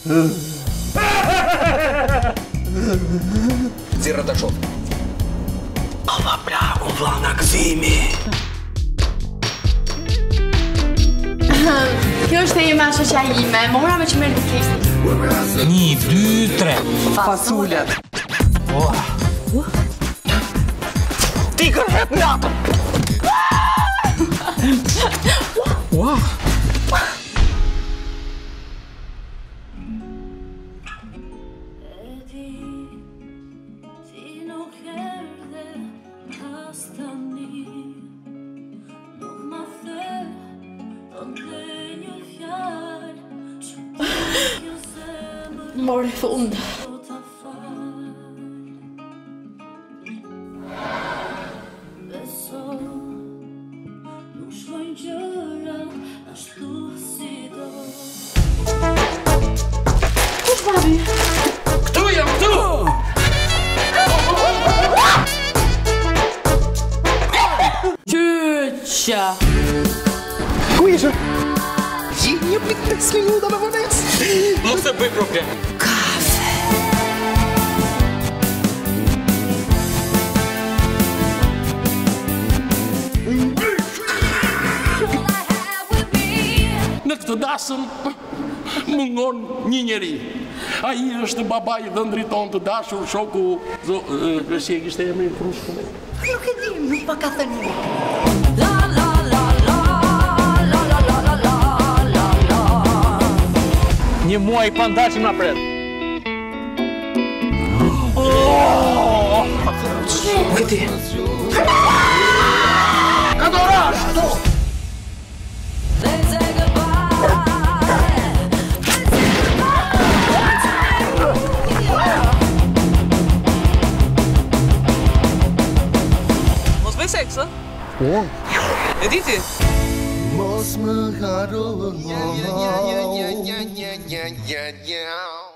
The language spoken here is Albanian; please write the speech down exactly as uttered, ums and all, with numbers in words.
Zirë të shumë. Allah plaku, vla në gëzimi. Kjo është e ime shoqja ime, mora me që merë në kështë. Një, dy, tre. Fasullet. Ti kërhet në atëm. Wow. More fund. Këtu jam, këtu! Qyqa! Ku ishe? Një pik pesë minuta me vones. Mos e bëj problem. Kafe! Në këtë dasëm, mungon një njeri. Ai është babai i dhëndrit tonë të dashur, shoku, si e kishte emrin frushku. Nuk e di, nuk pa ka thënë një. Një muaj pandashim na pret. Vëti. Ka dorash! Mos bëj seks, ë? Po. E di ti? Mos më haro. Ja, ja, ja, ja, ja, ja, ja, ja, ja.